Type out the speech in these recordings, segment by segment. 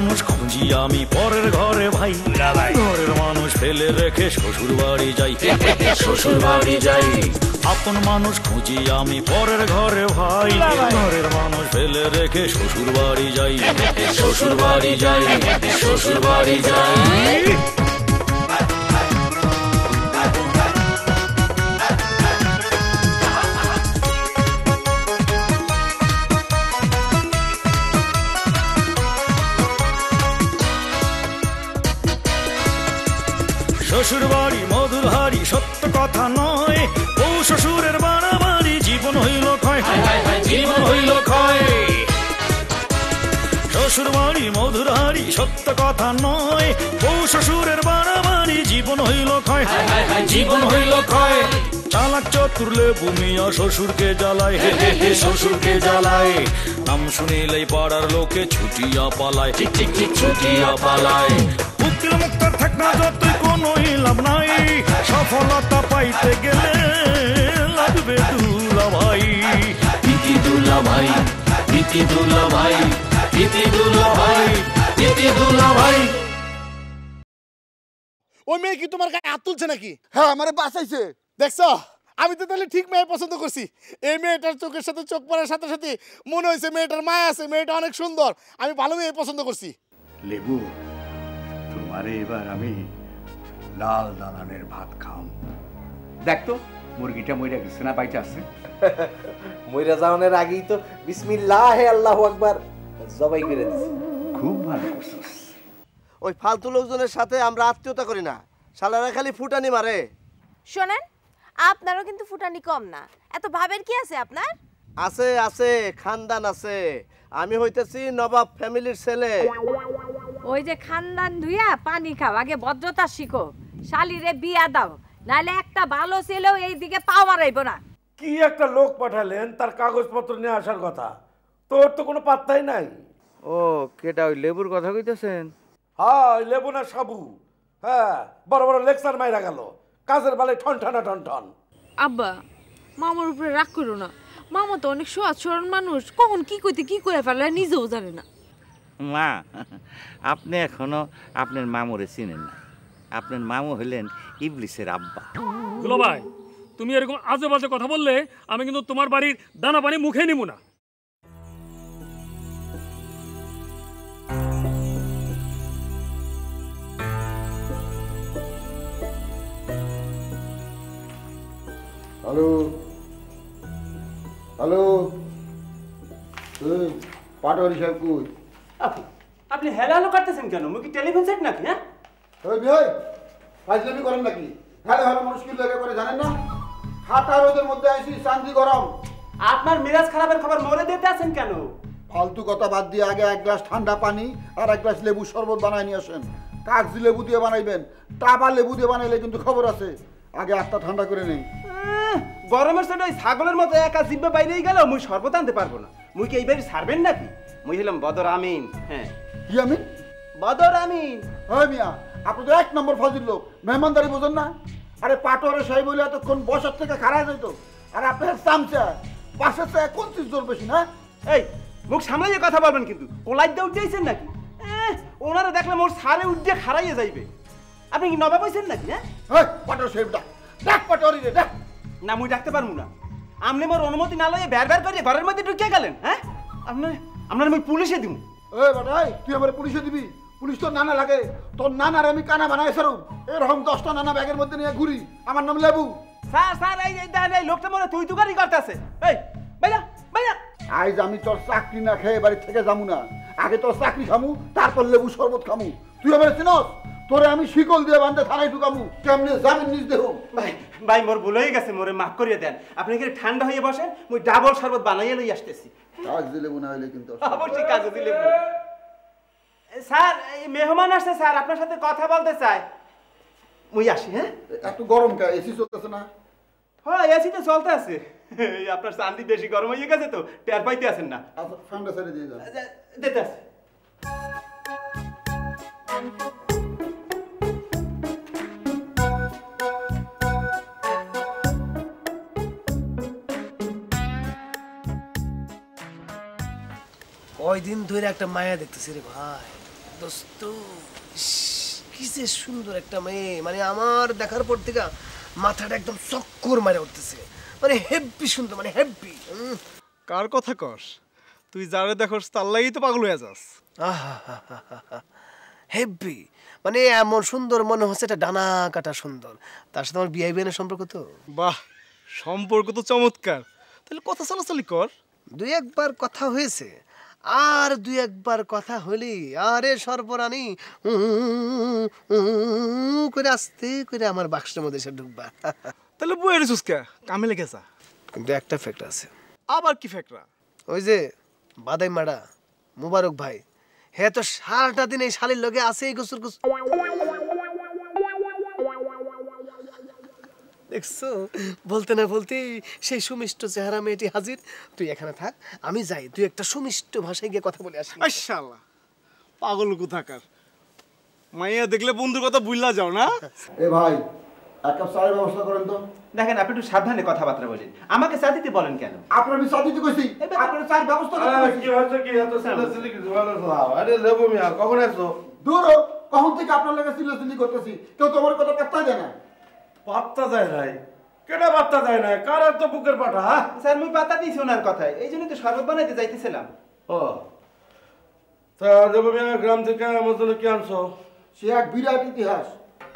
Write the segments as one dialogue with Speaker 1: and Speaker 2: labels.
Speaker 1: মানুষ খুঁজি আমি পরের ঘরে ভাই, ঘরের মানুষ ফেলে রেখে শ্বশুর বাড়ি যাই, শ্বশুর বাড়ি যাই। আপন মানুষ খুঁজি আমি পরের ঘরে ভাই, ঘরের মানুষ ফেলে রেখে শ্বশুর বাড়ি যাই, শ্বশুর বাড়ি যাই, শ্বশুর বাড়ি যাই। শ্বশুর বাড়ি মধুর হাড়ি সত্য কথা নয়, ও শ্বশুরের বাড়াবাড়ি জীবন হইল ক্ষয়, জীবন হইল ক্ষয়। শ্বশুর বাড়ি মধুর হাড়ি সত্য কথা নয়, ও শ্বশুরের বাড়াবাড়ি জীবন হইল ক্ষয়, জীবন হইল ক্ষয়। চালাক চতুর লেবু মিয়া শ্বশুরকে জ্বালায়, শ্বশুরকে জ্বালায়। নাম শুনিলেই পাড়ার লোকে ছুটিয়া পালায়, ঠিক ঠিক ঠিক ছুটিয়া পালায়। উকিল মুক্তার থাক না যতই কোনো লাভ নাই, সফলতা পাইতে গেলে লাগবে দুলা ভাই, ইতি দুলা ভাই, ইতি দুলা ভাই, ইতি দুলা ভাই, ইতি দুলা ভাই।
Speaker 2: ওই মেয়ে কি তোমার গায়ে হাত তুলছে নাকি?
Speaker 3: হ্যাঁ আমারে বাঁচাইছে।
Speaker 2: দেখছো, আমি তো তাহলে ঠিক মেয়ে পছন্দ করছি। এই মেয়েটার চোখের সাথে চোখ পড়ার সাথে সাথে মনে হয়েছে মেয়েটার মায়া আছে, মেয়েটা অনেক সুন্দর। আমি ভালো মেয়ে পছন্দ করছি।
Speaker 4: লেবু, তোমারে এবার আমি লাল দালানের ভাত খাম। দেখতো মুরগিটা মইরা গেছে না বাইচা আছে?
Speaker 5: মইরা যাওয়ার আগেই তো বিসমিল্লাহ আল্লাহু আকবার জবাই করে দিছি।
Speaker 4: খুব ভালো করছিস।
Speaker 5: ওই ফালতু লোকজনের সাথে আমরা আত্মীয়তা করি না, শালারা খালি ফুটানি মারে।
Speaker 6: শোনেন, আপনারও কিন্তু ফুটানি কম না। এত ভাবের কি আছে আপনার?
Speaker 5: আছে আছে, খানদান আছে। আমি হইতেছি নবাব ফ্যামিলির ছেলে।
Speaker 7: ওই যে খানদান ধুইয়া পানি খাও, আগে ভদ্রতা শিখো। শালিরে বিয়া দাও, নাহলে একটা ভালো ছেলেও এই দিকে পাও মারাইব না।
Speaker 2: কি একটা লোক পাঠালেন, তার কাগজপত্র নিয়ে আসার কথা, তোর তো কোনো পাত্তাই নাই।
Speaker 5: ও কেটা ওই লেবুর কথা কইতেছেন?
Speaker 2: হ্যাঁ লেবু না সাবু। হ্যাঁ বড় বড় লেকচার মাইরা গেল, কাজের বেলায় ঠন ঠন ঠন ঠন।
Speaker 8: আব্বা, মামার উপরে রাগ করো না। মামা তো অনেক সহজ সরল মানুষ, কখন কি কইতে কি কয়ে ফেলে নিজেও জানে না।
Speaker 9: মা, আপনি এখনো আপনার মামুরে চিনেন না। আপনার মামু হলেন ইবলিসের আব্বা।
Speaker 10: দুলা ভাই, তুমি এরকম আজে বাজে কথা বললে আমি কিন্তু তোমার বাড়ির দানা পানি মুখে নিব না।
Speaker 3: হ্যালো হ্যালো, পাটোয়ারি সাহেব কই?
Speaker 11: আপনি হেলা হেলো করতেছেন কেন? মুই কি টেলিফোন সেট নাকি? হ্যাঁ
Speaker 3: ওই ভাই ফাজলামি করেন নাকি? হ্যালো হ্যালো মানুষ কি লাগে করে জানেন না? হাঁটা রোদের মধ্যে আইছি, চান্দি গরম।
Speaker 11: আপনার মেজাজ খারাপের খবর মরে দিতে আছেন কেন?
Speaker 3: ফালতু কথা বাদ দিয়ে আগে এক গ্লাস ঠান্ডা পানি আর এক গ্লাস লেবু শরবত বানায় নিয়ে আসেন। কাগজি লেবু দিয়ে বানাইবেন, টাবা লেবু দিয়ে বানাইলে কিন্তু খবর আছে। আগে আটটা ঠান্ডা করে নেই।
Speaker 11: গরমের সাথে ওই ছাগলের মতো একা জিব্বা বাইরেই গেল, মুই শরবত আনতে পারবো না। মুই কি এই বাড়ি ছাড়বেন নাকি? মুই হলাম বদর আমিন। হ্যাঁ
Speaker 3: কি আমিন?
Speaker 11: বদর আমিন।
Speaker 3: হ্যাঁ মিয়া, আপনি তো এক নম্বর ফাজিল লোক, মেহমানদারি বোঝেন না। আরে পাটোয়ারি সাহেব বলে এতক্ষণ বসার থেকে খাড়া যেত, আর আপনার চামচা পাশের চায় কোন চিজ জোর বেশি না?
Speaker 11: এই মুখ সামলাইয়ে কথা বলবেন কিন্তু। কোলাই দিয়ে উঠেছেন নাকি? ওনারা দেখলে মোর সারে উঠে খাড়াইয়ে যাইবে। আপনি কি নবাব হইছেন নাকি?
Speaker 3: হ্যাঁ পাটোয়ারি সাহেব ডাক ডাক, পাটোয়ারি রে ডাক।
Speaker 11: না মুই ডাকতে পারবো না। আপনি মোর অনুমতি না লইয়ে বের বের করে ঘরের মধ্যে ঢুকে গেলেন। হ্যাঁ আপনার আমি পুলিশে দিব।
Speaker 3: এই বাটাই, তুই আমার পুলিশে দিবি? পুলিশ তোর নানা লাগে, তোর নানার আমি কানা বানাই সারু। এরকম 10টা নানা ব্যাগের মধ্যে নিয়ে ঘুরি। আমার নাম লেবু।
Speaker 11: স্যার স্যার এই লোকটা মনে তুই তুকারি করতেছে। এই ভাইয়া ভাইয়া,
Speaker 3: আজ আমি তোর চাকরি না খেয়ে বাড়ি থেকে যাবো না। আগে তোর চাকরি খামু, তারপর লেবু শরবত খামু। তুই এবার চিনস? তোরে আমি শিকল দিয়ে বাঁধতে থানায় ঢুকামু। কেমনে যাবেন নিজ দেহ?
Speaker 11: ভাই ভাই মোর ভুল হয়ে গেছে, মোরে মাফ করিয়ে দেন। আপনি কি ঠান্ডা হয়ে বসেন, মুই ডাবল শরবত বানাইয়ে লই আসতেছি।
Speaker 3: কাজ দিলে মনে হইলে কিন্তু
Speaker 11: অবশ্যই কাজ দিলে। স্যার এই মেহমান আসছে স্যার, আপনার সাথে কথা বলতে চাই। মুই আসি। হ্যাঁ
Speaker 3: একটু গরম কা, এসি চলতেছে না?
Speaker 11: হ্যাঁ এসি তো চলতে আছে। আপনার চান্দি বেশি গরম হয়ে গেছে তো টের পাইতে আছেন না।
Speaker 3: আচ্ছা ঠান্ডা ছেড়ে দিয়ে যান।
Speaker 11: দিতে আছে।
Speaker 5: কয়দিন ধরে একটা মায়া দেখতেছি রে ভাই।
Speaker 12: দোস্ত কি যে সুন্দর একটা মেয়ে, মানে আমার দেখার পর থেকে মাথাটা একদম চক্কর মারে উঠতেছে, মানে হেব্বি সুন্দর, মানে হেব্বি।
Speaker 11: কার কথা কস? তুই যারে দেখোস তার লাগেই তো পাগল হয়ে যাস।
Speaker 12: হেব্বি মানে এমন সুন্দর মনে হচ্ছে এটা ডানা কাটা সুন্দর। তার সাথে আমার বিয়ে বিয়ের সম্পর্ক তো।
Speaker 11: বাহ, সম্পর্ক তো চমৎকার। তাহলে কথা চালাচালি কর।
Speaker 12: দুই একবার কথা হয়েছে, আর দুই একবার কথা হলি আরে সর্বরানী করে আস্তে করে আমার বাক্সের মধ্যে এসে ঢুকবা।
Speaker 11: তাহলে বই রেছিস কে? কামে লেগে যা।
Speaker 12: কিন্তু একটা ফ্যাক্ট আছে।
Speaker 11: আবার কি ফ্যাক্টরা?
Speaker 12: ওই যে বাদাই মাডা মুবারক ভাই, হ্যাঁ তো সারাটা দিন এই শালির লগে আছে এই গোসল গোসল। দেখছো, বলতে না বলতে সেই সুমিষ্ট চেহারা মেয়েটি হাজির। তুই এখানে থাক, আমি যাই, তুই একটা সুমিষ্ট ভাষায় গিয়ে কথা বলে আসি।
Speaker 11: মাশাআল্লাহ, পাগল কোথাকার। মাইয়া দেখলে বন্ধুর কথা ভুললা যাও না?
Speaker 3: এ ভাই, এক কাপ চায়ের ব্যবস্থা করেন তো।
Speaker 11: দেখেন, আপনি একটু সাবধানে কথাবার্তা বলেন। আমাকে চা দিতে বলেন কেন?
Speaker 3: আপনার আমি চা দিতে কইছি, আপনার চায়ের ব্যবস্থা করতে
Speaker 2: কি হচ্ছে কি এত সিলেসিলি কিছু ভালো না। আরে লেবু মিয়া কখন আসছো?
Speaker 3: দূর কখন থেকে আপনার লাগে সিলেসিলি করতেছি, কেউ তো আমার কথা পাত্তা দেয় না।
Speaker 2: পাত্তা দেয় নাই? কেডা পাত্তা দেয় না? কার তো বুকের পাটা?
Speaker 11: স্যার আমি পাতা দিয়েছি ওনার কথায়, এই জন্য তো শরবত বানাইতে যাইতেছিলাম।
Speaker 2: ও তা লেবু মিয়া গ্রাম থেকে আমার জন্য কি আনছো?
Speaker 3: সে এক বিরাট ইতিহাস।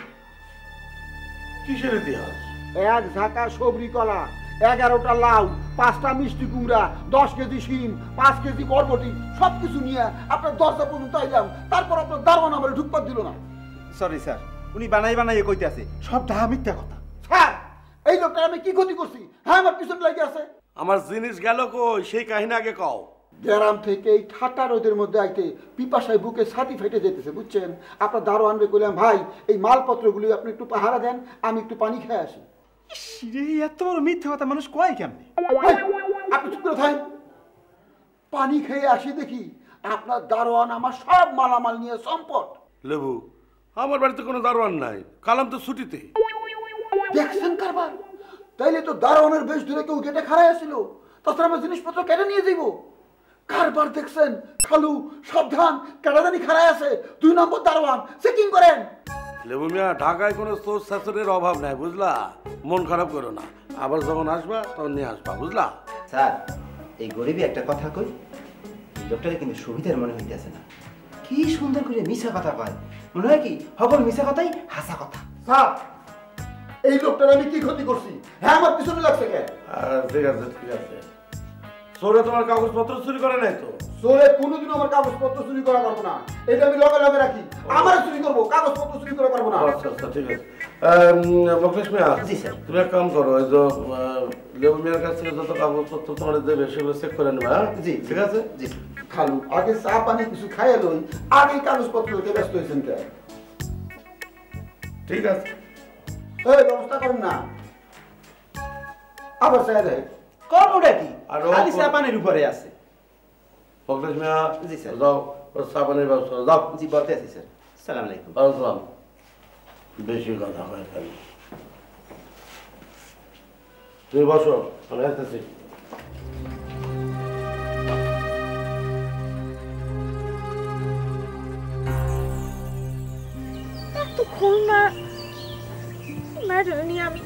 Speaker 2: কিসের ইতিহাস?
Speaker 3: এক ঝাঁকা সবরি কলা, 11টা লাউ, 5টা মিষ্টি কুমড়া, 10 কেজি শিম, 5 কেজি বরবটি, সবকিছু নিয়ে আপনার দরজা পর্যন্ত আইলাম। তারপর আপনার দারোয়ান আমার ঢুকপাত দিল না।
Speaker 11: সরি স্যার, উনি বানাই কইতে আছে, সব ঢাহা মিথ্যা কথা।
Speaker 3: স্যার, এই লোকটা আমি কি ক্ষতি করছি? হ্যাঁ, আমার পিছনে লাগে আছে।
Speaker 2: আমার জিনিস গেল কই সেই কাহিনী আগে কও।
Speaker 3: গ্রাম থেকে এই ঠাট্টা রোদের মধ্যে আইতে পিপাসায় বুকে ছাতি ফেটে যেতেছে, বুঝছেন? আপনার দারোয়ানকে কইলাম, ভাই এই মালপত্রগুলি আপনি একটু পাহারা দেন, আমি একটু পানি খেয়ে আসি।
Speaker 11: এত বড় মিথ্যা কথা মানুষ কয় কেমনে?
Speaker 3: আপনি চুপ করে থাকেন। পানি খেয়ে আসি দেখি আপনার দারোয়ান আমার সব মালামাল নিয়ে সম্পদ।
Speaker 2: লেবু, আমার বাড়িতে কোনো দারোয়ান নাই, কালাম তো ছুটিতে।
Speaker 3: দেখছেন কারবার? তাইলে তো দারোয়ানের বেশ ধরে কেউ গেটে খাড়াই আসছিল, তাছাড়া আমার জিনিসপত্র কেটে নিয়ে যাইব। কারবার দেখছেন? খালু সাবধান, কেটাদানি খাড়াই আছে, 2 নম্বর দারোয়ান, চেকিং করেন।
Speaker 2: লেবু মিয়া, ঢাকায় কোনো সোর্স শাসনের অভাব নাই, বুঝলা? মন খারাপ করো না, আবার যখন আসবা তখন নিয়ে আসবা, বুঝলা?
Speaker 11: স্যার, এই গরিবই একটা কথা কই, লোকটাকে কিন্তু সুবিধার মনে হইতেছে না। কি সুন্দর করে মিছা কথা কয়, মনে হয় কি সকল মিছা কথাই হাসা কথা।
Speaker 3: স্যার, এই লোকটার আমি কি ক্ষতি করছি? হ্যাঁ, আমার পিছনে লাগছে কে?
Speaker 2: ঠিক আছে ঠিক আছে। সোরে তোমার কাগজপত্র চুরি করে নাই তো?
Speaker 3: সোরে কোনোদিন আমার কাগজপত্র চুরি করা পারবো না, এটা আমি লগে লগে রাখি। আমার চুরি করবো, কাগজপত্র চুরি করে পারবো না।
Speaker 2: আচ্ছা আচ্ছা, ঠিক আছে। মুকেশ মিয়া,
Speaker 11: জি স্যার।
Speaker 2: তুমি এক কাম করো, ওই যে লেবু মিয়ার কাছ থেকে যত কাগজপত্র তোমার দেবে সেগুলো চেক করে নেবে। হ্যাঁ
Speaker 11: জি,
Speaker 2: ঠিক আছে।
Speaker 11: জি।
Speaker 3: খালু আগে চা পানি কিছু খাইয়ে লই, আগেই কাগজপত্র হতে ব্যস্ত হয়েছেন কে?
Speaker 2: ঠিক আছে,
Speaker 3: এই ব্যবস্থা করেন না, আবার চাই দেয়।
Speaker 11: করবোটা কি?
Speaker 2: আর
Speaker 11: খালি চা পানির উপরে আছে।
Speaker 2: মুকেশ মিয়া,
Speaker 11: জি স্যার।
Speaker 2: যাও সাবানের ব্যবস্থা যাও।
Speaker 11: জি, বলতে আছি স্যার। সালাম আলাইকুম।
Speaker 2: আসসালাম। বেশি কথা হয় খালি। তুমি বসো, আমি আসতেছি।
Speaker 8: এতক্ষণ না ম্যাডাম নিয়ে আমি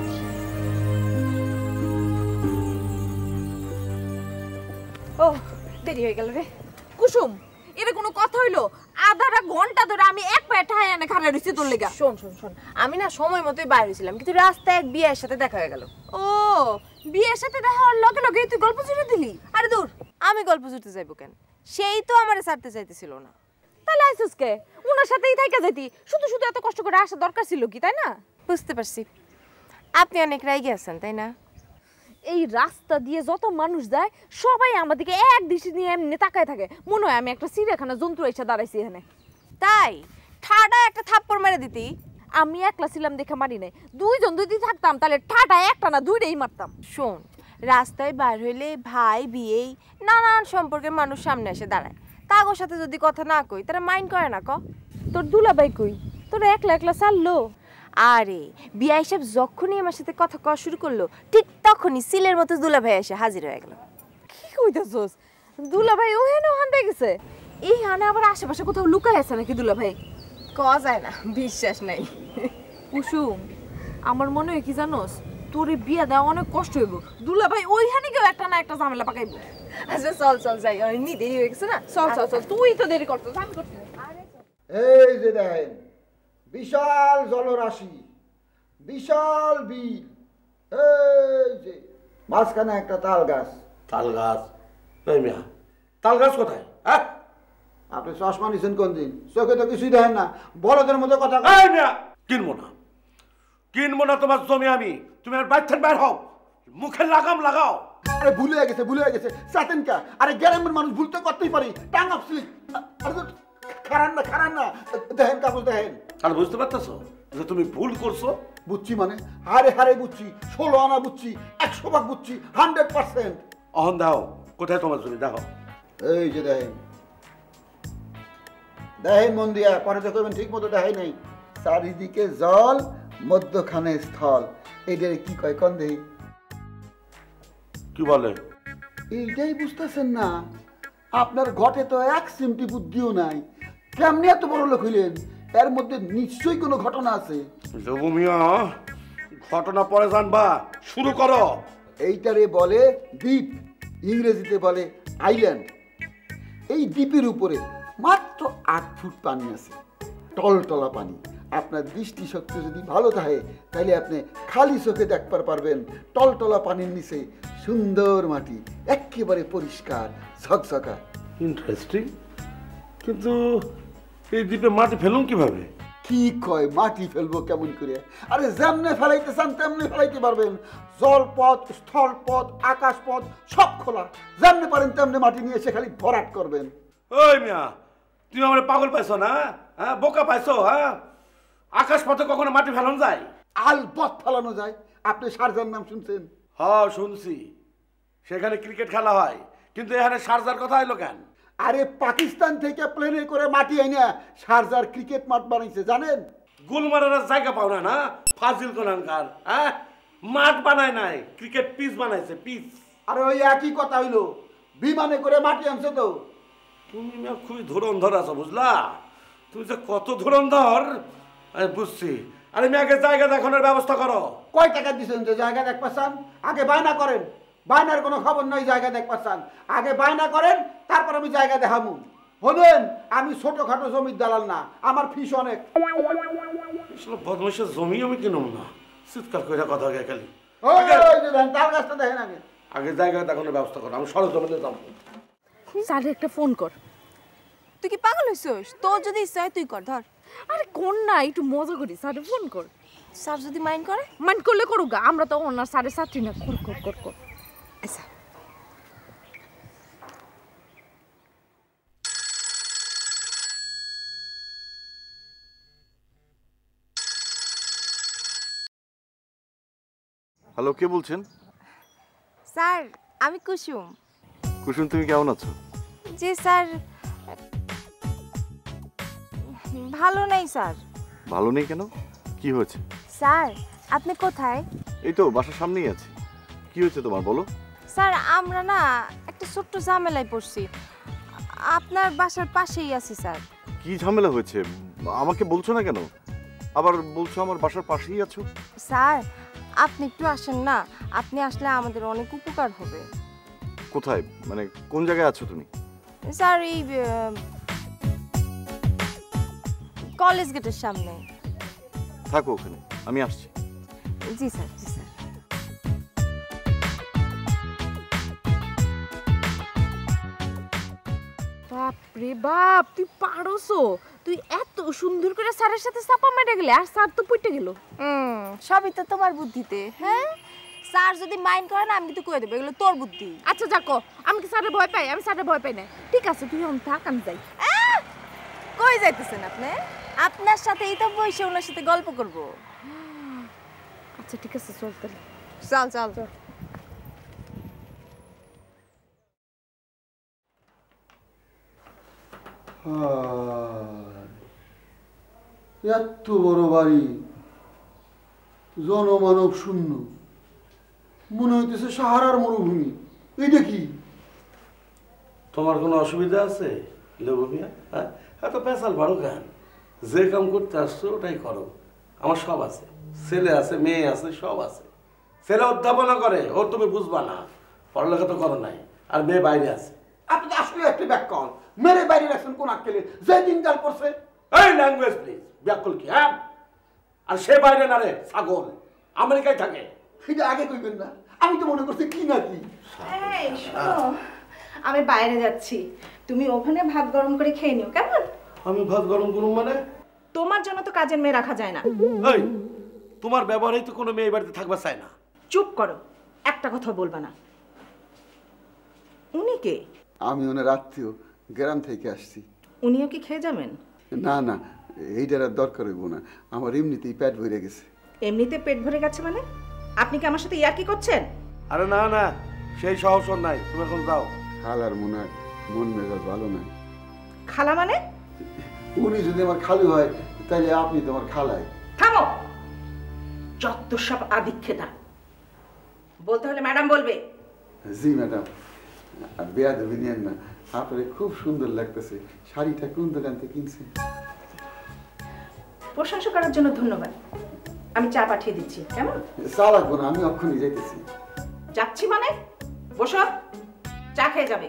Speaker 7: ও দেরি হয়ে গেল রে। কুসুম, এটা কোনো কথা হইলো? আধাটা ঘন্টা ধরে আমি এক পায়ে ঠায় এনে খাড়া রইছি তোর লেগা।
Speaker 6: শোন শোন শোন, আমি না সময় মতোই বাইরে হয়েছিলাম, কিন্তু রাস্তায় এক বিয়ের সাথে দেখা হয়ে গেল।
Speaker 7: ও, বিয়ের সাথে দেখা হওয়ার লগে লগে তুই গল্প জুড়ে দিলি?
Speaker 6: আরে দূর, আমি গল্প জুড়তে যাইবো কেন? সেই তো আমারে ছাড়তে চাইতেছিল না।
Speaker 7: তাহলে আইসুস কে? ওনার সাথেই থাইকা যাইতি, শুধু শুধু এত কষ্ট করে আসা দরকার ছিল কি, তাই না?
Speaker 6: বুঝতে পারছি, আপনি অনেক রাগে আছেন, তাই না?
Speaker 7: এই রাস্তা দিয়ে যত মানুষ যায় সবাই আমার দিকে এক দৃষ্টি নিয়ে এমনি তাকায় থাকে, মনে হয় আমি একটা চিড়িয়াখানা জন্তু এসে দাঁড়াইছি এখানে।
Speaker 6: তাই ঠাডা একটা থাপ্পড় মেরে দিতি।
Speaker 7: আমি একলা ছিলাম দেখে মারি নাই, দুইজন যদি থাকতাম তাহলে ঠাটা একটা না দুইটাই মারতাম।
Speaker 6: শোন, রাস্তায় বাইর হইলে ভাই বিয়েই নানান সম্পর্কের মানুষ সামনে এসে দাঁড়ায়, তাগোর সাথে যদি কথা না কই তারা মাইন্ড করে না।
Speaker 7: তোর দুলাভাই কই? তোর একলা একলা চাললো?
Speaker 6: আরে বিয়া হিসাব যখনই আমার সাথে কথা কওয়া শুরু করলো, ঠিক তখনই সিলের মতো দুলাভাই এসে হাজির হয়ে গেল।
Speaker 7: কি কইতাছস? দুলাভাই ওহেন ওহান দিয়ে গেছে?
Speaker 8: এই হানে আবার আশেপাশে কোথাও লুকায় আছে নাকি দুলা ভাই?
Speaker 6: কওয়া যায় না, বিশ্বাস নাই।
Speaker 8: কুসুম, আমার মনে হয় কি জানোস, তোর বিয়া দেওয়া অনেক কষ্ট হইব। দুলা ভাই ওইখানে কেউ একটা না একটা ঝামেলা পাকাইব।
Speaker 6: আচ্ছা চল চল যাই, এমনি দেরি হয়ে গেছে না।
Speaker 8: চল চল চল, তুই তো দেরি করছিস, আমি করছি না।
Speaker 3: এই যে দেখেন বিশাল জলরাশি, বিশাল বিল, এই যে মাঝখানে একটা তাল গাছ।
Speaker 13: তাল গাছ? এই মিয়া, তাল গাছ কোথায়? হ্যাঁ,
Speaker 3: আপনি চশমা নিছেন কোন দিন? চোখে তো কিছুই দেখেন না, বড়দের মতো কথা।
Speaker 13: এই মিয়া, কিনবো না, কিনবো না তোমার জমি আমি। তুমি আর বাইর থেকে বের হও, মুখে লাগাম লাগাও।
Speaker 3: আরে ভুলে গেছে চাতেন কা? আরে গ্রামের মানুষ ভুল তো করতেই পারি, টাং অফ স্লিপ। আরে তো খারান না, দেখেন কাগজ দেখেন।
Speaker 13: আর বুঝতে পারতেছো যে তুমি ভুল করছো?
Speaker 3: বুঝছি মানে হারে বুঝছি, 16 আনা বুঝছি, 100 ভাগ বুঝছি, 100%।
Speaker 13: অহন দাও, কোথায় তোমার জমি দেখো।
Speaker 3: এই যে দেখেন মন দিয়া, পরে তো করবেন ঠিক মতো দেখাই নাই। চারিদিকে জল, মধ্যখানে স্থল, এইটার কি কয় কোন দেই?
Speaker 13: কি বলে?
Speaker 3: এইটাই বুঝতেছেন না? আপনার ঘটে তো এক সিমটি বুদ্ধিও নাই, কেমনি এত বড় লোক হইলেন? এর মধ্যে নিশ্চয়ই কোনো ঘটনা আছে।
Speaker 13: জবু মিয়া, ঘটনা পরে জানবা, শুরু করো।
Speaker 3: এইটারে বলে দ্বীপ, ইংরেজিতে বলে আইল্যান্ড। এই দ্বীপের উপরে মাত্র 8 ফুট পানি আছে, টলটলা পানি। আপনার দৃষ্টিশক্তি যদি ভালো থাকে তাহলে আপনি খালি চোখে দেখতে পারবেন টলটলা পানির নিচে সুন্দর মাটি, একেবারে পরিষ্কার ঝকঝকা।
Speaker 13: ইন্টারেস্টিং, কিন্তু এই দ্বীপে মাটি ফেলুন কিভাবে?
Speaker 3: কি কয় মাটি ফেলবো কেমন করে? আরে যেমনে ফেলাইতে চান তেমনি ফেলাইতে পারবেন। জলপথ, স্থলপথ, আকাশপথ সব খোলা, যেমনে পারেন তেমনি মাটি নিয়ে এসে খালি ভরাট করবেন।
Speaker 13: ওই মিয়া, তুমি আমার পাগল পাইছো না? হ্যাঁ, বোকা পাইছো? হ্যাঁ, আকাশ পথে কখনো মাটি ফেলানো যায়?
Speaker 3: আলবৎ ফেলানো যায়। আপনি শারজার নাম শুনছেন?
Speaker 13: হ্যাঁ শুনছি, সেখানে ক্রিকেট খেলা হয়, কিন্তু এখানে শারজার কথা এলো কেন?
Speaker 3: আরে পাকিস্তান থেকে প্লেনে করে মাটি এনে শারজার ক্রিকেট মাঠ বানাইছে, জানেন?
Speaker 13: গুলমারার জায়গা পাও না, না ফাজিল কোনানকার। হ্যাঁ, মাঠ বানায় নাই, ক্রিকেট পিচ বানাইছে, পিচ।
Speaker 3: আরে ওই একই কথা হইলো, বিমানে করে মাটি আনছে তো।
Speaker 13: তুমি খুবই ধুরন্ধর আছো, বুঝলা? তুমি যে কত ধুরন্ধর আমি বুঝছি। আরে মেয়েকে জায়গা দেখানোর ব্যবস্থা করো।
Speaker 3: কয় টাকা দিচ্ছেন যে জায়গা দেখ পাচ্ছেন? আগে বায়না করেন। বায়নার কোনো খবর নাই, জায়গা দেখ পাচ্ছেন। আগে বায়না করেন, তারপর আমি জায়গা দেখাবো। বলেন আমি ছোটখাটো জমির দালাল না, আমার ফিস অনেক।
Speaker 13: বদমাইশের জমি আমি কিনুম না, চিৎকার করে কথা গে খালি।
Speaker 3: তার গাছটা দেখেন আগে।
Speaker 13: আগে জায়গা দেখানোর ব্যবস্থা করো, আমি সরজমিনে যাবো।
Speaker 8: স্যার একটা ফোন কর।
Speaker 6: তুই কি পাগল হইছিস? তোর যদি ইচ্ছা হয় তুই কর, ধর।
Speaker 8: আরে কোন না, একটু মজা করি, স্যার ফোন কর।
Speaker 6: স্যার যদি মাইন্ড করে?
Speaker 8: মাইন্ড করলে করুক, আমরা তো ওনার স্যারের ছাত্রী না। কর।
Speaker 6: আচ্ছা।
Speaker 14: হ্যালো, কে বলছেন?
Speaker 6: স্যার আমি কুসুম।
Speaker 14: কুসুম, তুমি কেমন আছো?
Speaker 6: জি স্যার, ভালো নেই স্যার।
Speaker 14: ভালো নেই কেন? কি হয়েছে?
Speaker 6: স্যার আপনি কোথায়?
Speaker 14: এই তো বাসার সামনেই আছি। কি হয়েছে তোমার, বলো।
Speaker 6: স্যার আমরা না একটা ছোট্ট ঝামেলায় পড়ছি, আপনার বাসার পাশেই আছি স্যার।
Speaker 14: কি ঝামেলা হয়েছে আমাকে বলছো না কেন? আবার বলছো আমার বাসার পাশেই আছো।
Speaker 6: স্যার আপনি একটু আসেন না, আপনি আসলে আমাদের অনেক উপকার হবে।
Speaker 14: কোথায়, মানে কোন জায়গায় আছো তুমি?
Speaker 6: স্যার এই কলেজ গেটের সামনে।
Speaker 14: থাকো ওখানে, আমি আসছি।
Speaker 6: জি স্যার, জি স্যার।
Speaker 8: বাপরে বাপ, তুই পারোসো? তুই এত সুন্দর করে স্যারের সাথে চাপা মেরে গেলে, আর স্যার তো পুইটে গেল।
Speaker 6: সবই তো তোমার বুদ্ধিতে। হ্যাঁ, স্যার যদি মাইন্ড করে না আমি তো কয়ে দেবো এগুলো তোর বুদ্ধি।
Speaker 8: আচ্ছা যাকো, আমি কি স্যারের ভয় পাই? আমি স্যারের ভয় পাই না। ঠিক আছে, তুই এখন থাক, আমি যাই।
Speaker 6: কই যাইতেছেন আপনি? আপনার সাথেই তো বসে ওনার সাথে গল্প করব।
Speaker 8: আচ্ছা ঠিক আছে, চল তাহলে।
Speaker 6: চল চল চল।
Speaker 3: এত বড় বাড়ি, জনমানব শূন্য, মনে হইতেছে সাহারার মরুভূমি। এইটা কি?
Speaker 13: তোমার কোনো অসুবিধা আছে? লেবু মিয়া, হ্যাঁ এত পেঁচাল ভালো কেন? যে কাম করতে আসছো ওটাই করো। আমার সব আছে, ছেলে আছে, মেয়ে আছে, সব আছে। ছেলে অধ্যাপনা করে, ও তুমি বুঝবা না, পড়ালেখা তো করো নাই, আর মেয়ে বাইরে আছে।
Speaker 3: আপনি আসলে একটা ব্যাককল মেরে বাইরে রাখছেন কোন আক্কেলে যে দিনকাল পড়ছে।
Speaker 13: এই ল্যাঙ্গুয়েজ প্লিজ, ব্যাককল কি? হ্যাঁ, আর সে বাইরে না রে, ছাগল আমেরিকায় থাকে।
Speaker 3: সেটা আগে কইবেন না, আমি তো মনে করছি কি না কি।
Speaker 15: এই শোনো, আমি বাইরে যাচ্ছি, তুমি ওখানে ভাত গরম করে খেয়ে নিও, কেমন?
Speaker 13: আমি ভাত গরম করুম মানে?
Speaker 15: তোমার জন্য তো কাজের মেয়ে রাখা যায় না।
Speaker 13: এই তোমার ব্যবহারেই তো কোনো মেয়ে বাড়িতে থাকবা চায় না।
Speaker 15: চুপ করো, একটা কথা বলবা না। উনি কে?
Speaker 3: আমি ওনার আত্মীয়, গ্রাম থেকে আসছি।
Speaker 15: উনিও কি খেয়ে যাবেন?
Speaker 3: না না, এইটার আর দরকার হইব না, আমার এমনিতেই পেট ভরে গেছে।
Speaker 15: এমনিতে পেট ভরে গেছে মানে? আপনি কি আমার সাথে ইয়ার্কি করছেন?
Speaker 13: আরে না না, সেই সাহস নাই, তুমি এখন যাও।
Speaker 3: খালার মনে হয় মন মেজাজ ভালো নাই।
Speaker 15: খালা মানে?
Speaker 3: উনি যদি আমার খালু হয় তাহলে আপনি তো আমার খালাই।
Speaker 15: থামো, যত সব আদিক্ষেতা। বলতে হলে ম্যাডাম বলবে।
Speaker 3: জি ম্যাডাম, আর বেয়াদবি নিয়েন না, আপনার খুব সুন্দর লাগতেছে। শাড়িটা কোন দোকান থেকে কিনছেন?
Speaker 15: প্রশংসা করার জন্য ধন্যবাদ। আমি চা পাঠিয়ে দিচ্ছি, কেমন?
Speaker 3: চা লাগবো না, আমি অক্ষণই যাইতেছি।
Speaker 15: যাচ্ছি মানে? বসো, চা খেয়ে যাবে।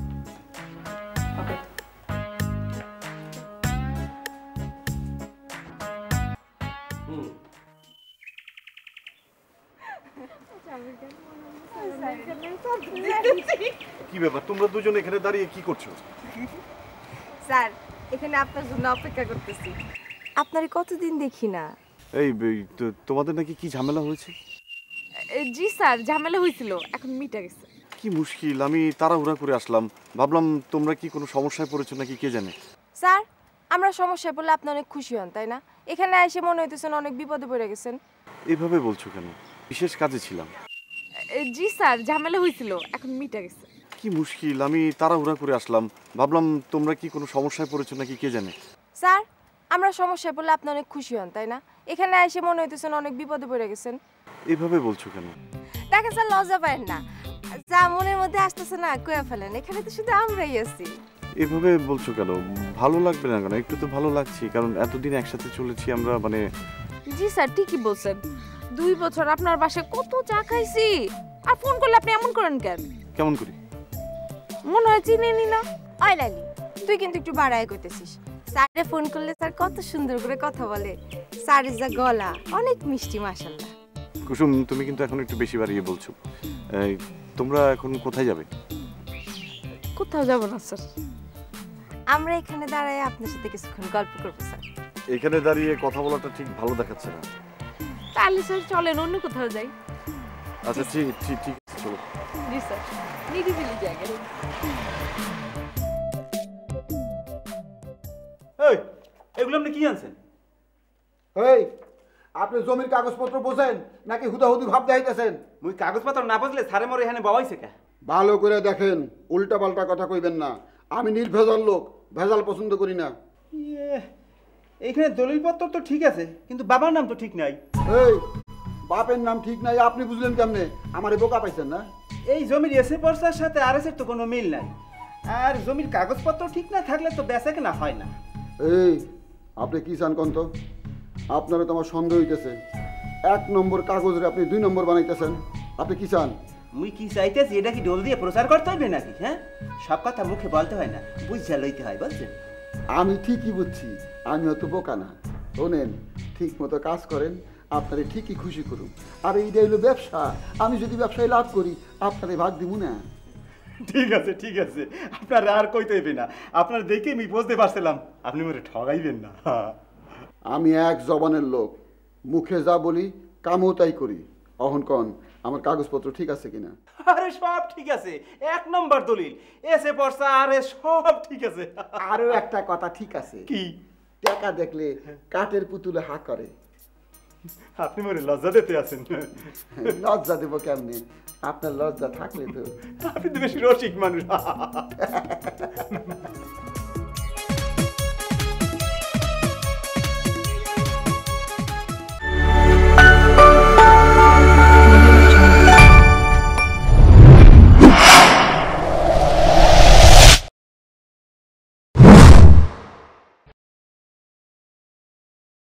Speaker 14: কি ব্যাপার, তোমরা দুজন এখানে দাঁড়িয়ে কি করছো?
Speaker 6: স্যার, এখানে আপনার জন্য অপেক্ষা করতেছি। আপনারে কতদিন দেখি না।
Speaker 14: এই তোমাদের নাকি কি ঝামেলা হয়েছে?
Speaker 8: জি স্যার, ঝামেলা হয়েছিল, এখন মিটে গেছে।
Speaker 14: কি মুশকিল, আমি তাড়াহুড়া করে আসলাম, ভাবলাম তোমরা কি কোনো সমস্যায় পড়েছো নাকি কে জানে।
Speaker 6: স্যার, আমরা সমস্যায় পড়লে আপনি অনেক খুশি হন, তাই না? এখানে এসে মনে হইতেছেন অনেক বিপদে পড়ে গেছেন।
Speaker 14: এভাবে বলছো কেন? বিশেষ কাজে ছিলাম।
Speaker 8: জি স্যার, ঝামেলা হয়েছিল, এখন মিটে গেছে।
Speaker 14: কি মুশকিল, আমি তাড়াহুড়া করে আসলাম, ভাবলাম তোমরা কি কোনো সমস্যায় পড়েছো নাকি কে জানে।
Speaker 6: স্যার, আমরা সমস্যায় পড়লে আপনি অনেক খুশি হন, তাই না? এখানে এসে মনে হইতেছেন অনেক বিপদে পড়ে গেছেন।
Speaker 14: এভাবে বলছো কেন?
Speaker 6: দেখেন স্যার, লজ্জা পাবেন না, যা মনের মধ্যে আসতেছে না কয়ে ফেলেন, এখানে তো শুধু আমরাই আছি।
Speaker 14: এভাবে বলছো কেন? ভালো লাগবে না কেন? একটু তো ভালো লাগছে, কারণ এতদিন একসাথে চলেছি আমরা, মানে।
Speaker 8: জি স্যার, ঠিকই বলছেন, 2 বছর আপনার বাসায় কত চা খাইছি, আর ফোন করলে আপনি এমন করেন কেন?
Speaker 14: কেমন করি?
Speaker 6: মনে হয় চিনেনি না। ওই লালি, তুই কিন্তু একটু বাড়ায় কইতেছিস। স্যারে ফোন করলে স্যার কত সুন্দর করে কথা বলে, স্যারের যা গলা, অনেক মিষ্টি মাশাআল্লাহ।
Speaker 14: কুসুম, তুমি কিন্তু এখন একটু বেশি বাড়িয়ে বলছো। তোমরা এখন কোথায় যাবে?
Speaker 8: কোথাও যাব না স্যার,
Speaker 6: আমরা এখানে দাঁড়ায় আপনার সাথে কিছুক্ষণ গল্প করবো স্যার।
Speaker 14: এখানে দাঁড়িয়ে কথা বলাটা ঠিক ভালো দেখাচ্ছে না।
Speaker 8: তাহলে স্যার চলেন অন্য কোথাও যাই।
Speaker 14: আচ্ছা ঠিক ঠিক ঠিক চলো।
Speaker 8: জি স্যার, নিরিবিলি জায়গায়।
Speaker 16: এই, এগুলো আপনি কি আনছেন?
Speaker 3: এই, আপনি জমির কাগজপত্র বোঝেন নাকি হুদাহুদি ভাব দেখাইতেছেন?
Speaker 16: মুই কাগজপত্র না বুঝলে সারে মরে এখানে বাবাইছে কে?
Speaker 3: ভালো করে দেখেন, উল্টা পাল্টা কথা কইবেন না। আমি নির্ভেজাল লোক, ভেজাল পছন্দ করি না।
Speaker 16: এইখানে দলিলপত্র তো ঠিক আছে, কিন্তু বাবার নাম তো ঠিক নাই।
Speaker 3: এই, বাপের নাম ঠিক নাই আপনি বুঝলেন কেমনে? আমারে বোকা পাইছেন না?
Speaker 16: এই জমির এসে পর্সার সাথে আরএসের তো কোনো মিল নাই, আর জমির কাগজপত্র ঠিক না থাকলে তো বেচা কেনা হয় না।
Speaker 3: এই, আপনি কি চান কন্ত? আপনারা তো আমার সন্দেহ হইতেছে। 1 নম্বর কাগজে আপনি 2 নম্বর বানাইতেছেন। আপনি কি চান?
Speaker 16: মুই কি চাইতেছি, এটা কি ডোল দিয়ে প্রচার করতে হবে নাকি? হ্যাঁ, সব কথা মুখে বলতে হয় না, বুঝা লইতে হয়, বুঝছেন?
Speaker 3: আমি ঠিকই বুঝছি, আমি অত বোকা না। শোনেন, ঠিক মতো কাজ করেন, আপনারে ঠিকই খুশি করুন। আর এইটা হইলো ব্যবসা, আমি যদি ব্যবসায় লাভ করি আপনারে ভাগ দিব না।
Speaker 16: ঠিক আছে ঠিক আছে, আপনার আর কইতে হইবে না, আপনার দেখে আমি বুঝতে পারছিলাম আপনি মরে ঠগাইবেন না।
Speaker 3: আমি এক জবানের লোক, মুখে যা বলি কামও তাই করি। অহন কন, আমার কাগজপত্র ঠিক আছে কিনা?
Speaker 16: আরে সব ঠিক আছে, 1 নম্বর দলিল, এসে পড়সা, আরে সব ঠিক আছে।
Speaker 3: আরো একটা কথা ঠিক আছে।
Speaker 16: কি?
Speaker 3: টাকা দেখলে কাঠের পুতুলে হা করে।
Speaker 16: আপনি মরে লজ্জা দিতে আছেন?
Speaker 3: লজ্জা দেবো কেমনে? আপনার লজ্জা থাকলে তো।
Speaker 16: আপনি তো বেশি রসিক মানুষ।